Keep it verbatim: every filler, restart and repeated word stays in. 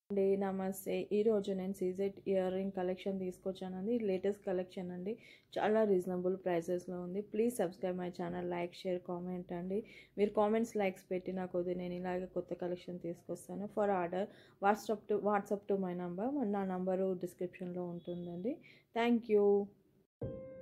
అండి నమస్తే. ఈరోజు నేను సీజెడ్ ఇయర్ రింగ్ కలెక్షన్ తీసుకొచ్చానండి. లేటెస్ట్ కలెక్షన్ అండి, చాలా రీజనబుల్ ప్రైసెస్లో ఉంది. Please subscribe my channel, like share comment అండి. మీరు కామెంట్స్ లైక్స్ పెట్టిన కొద్ది నేను ఇలాగే కొత్త కలెక్షన్ తీసుకొస్తాను. For order WhatsApp to WhatsApp to my number, నా నంబరు డిస్క్రిప్షన్లో ఉంటుందండి. Thank you.